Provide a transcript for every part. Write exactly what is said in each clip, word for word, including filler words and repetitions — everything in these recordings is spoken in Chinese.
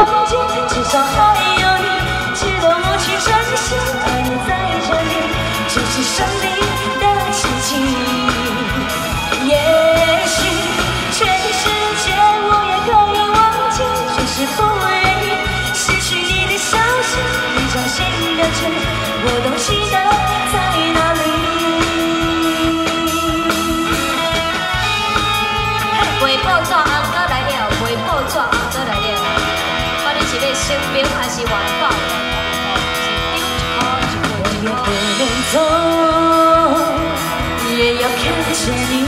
忘记，至少还有你，值得我去珍惜。爱你在这里，这是生命的奇迹。也许全世界我也可以忘记，只是不愿意失去你的消息。一掌心的针，我都记得在哪里。 袂报纸红哥来了，袂报纸红哥来了。看你是要升标还是完爆？ 我也不能走，也要看着你，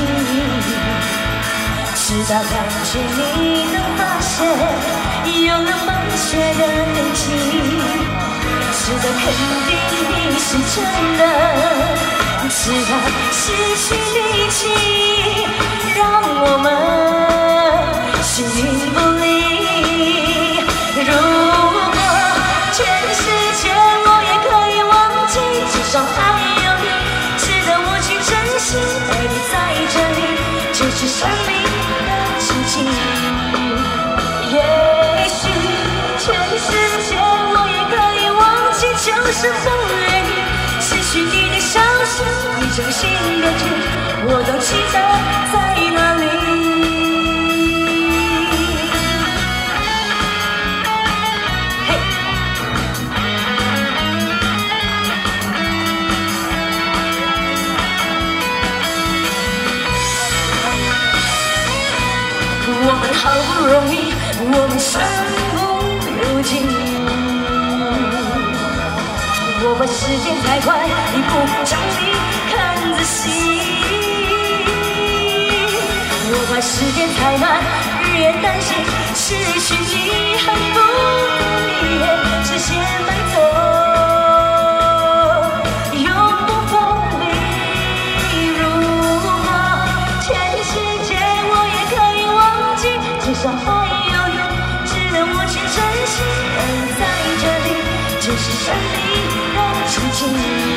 直到看见你能发现有了梦想的痕迹，值得肯定你是真的，直到失去力气，让我们形影不离。如果全世界我也可以忘记，至少还有你，值得我去珍惜。而你在这里，就是生命的奇迹。也许全世界我也可以忘记，就是不愿意失去你的消息。一掌心的针，我都记得在哪里。我们好不容易，我们生不如今。我把时间太快，一步将你看仔细。我把时间太慢，日夜担心失去你，恨不得你也实现埋头。至少还有你，值得我去珍惜。而你在这里，就是生命的奇迹。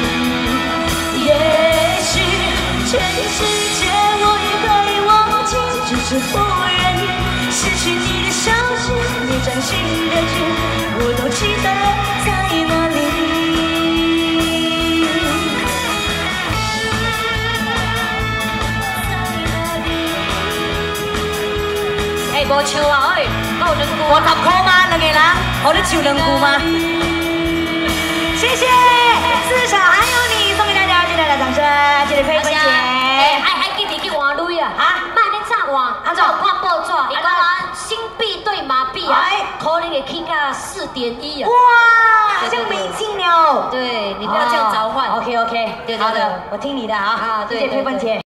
也许全世界我也可以忘记，只是不愿意失去你的消息。你掌心的针，我都记得在哪里。 哎，无唱啊，哎，我有两句。 我十块吗？两个人，我你唱两句吗？谢谢，至少还有你，送给大家最大的掌声，谢谢佩芬姐。 哎，还还记得去换镭啊？啊，卖咧咋换？安怎看报纸？伊讲啊，新币对马币啊，可能会起到四点一啊。 哇，好像美金了。 对，你不要这样召唤。 OK OK，好的，我听你的啊。 啊，对， 谢谢佩芬姐。